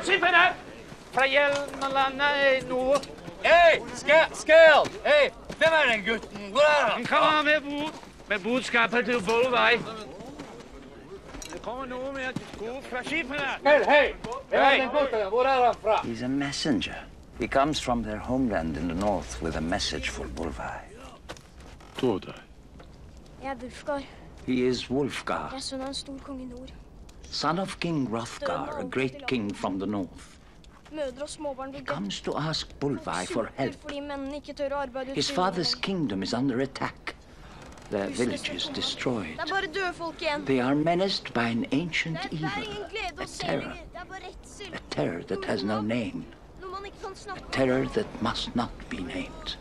skipperne! Fra Hjelmelandet nord. Hei, Skæl! Hei, hvem den gutten? Hvor han? Han kommer med budskapet til Bolvei. Det kommer noe med god fra skipperne. Hei, hvem den gutten? Hvor han fra? He's a messenger. He comes from their homeland in the north with a message for Bolvai. Tordai. Jeg Wulfgar. He is Wulfgar, Jeg sønn av en stor konge i nord. son of King Hrothgar, a great king from the north. Mødre og småbarn blir He comes to ask Bolvai for help. fordi mennene ikke tør å arbeide His father's kingdom is under attack. Their village is destroyed. Det bare døde folk igjen. They are menaced by an ancient Det er evil, ingen glede a å se terror, lenger. Det er bare redsel. a terror that has no name, Noe man ikke kan snakke om. terror that must not be named.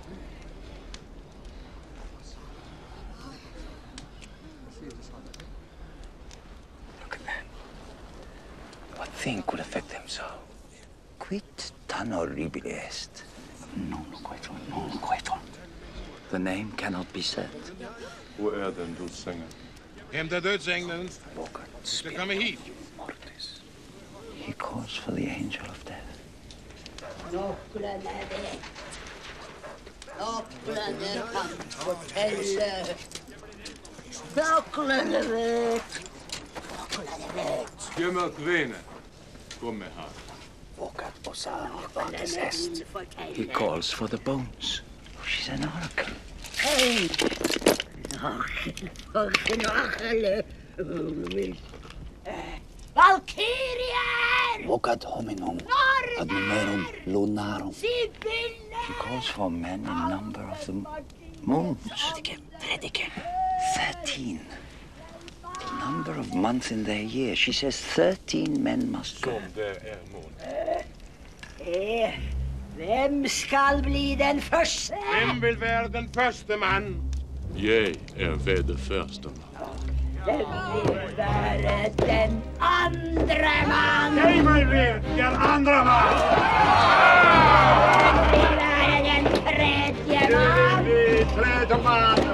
Look at that. What thing could affect them so? Quid tan horribile est. Non quetur. The name cannot be said. Hvor den dødsengel? Hämta dödsängeln. Så kommer hit. Mortis. He calls for the angel of death. Nøklene kan fortelle. Nøklene vet. Gömmer kvene. Kom med her. Vocat osa mortis est. He calls for the bones. Oh, she's an oracle. Hei! Valkyrier! Vocat hominum ad numerum lunarum. She calls for men in number of the moons. Fredike. 13. The number of months in their year. She says 13 men must go. Som det mån. Hvem skal bli den første? Vem vill vara den första man? Jeg ved det første mann. Hvem vil være den andre mann? Jag vill bli den andra man! Hvem vil være den tredje mann? Vi tredje man!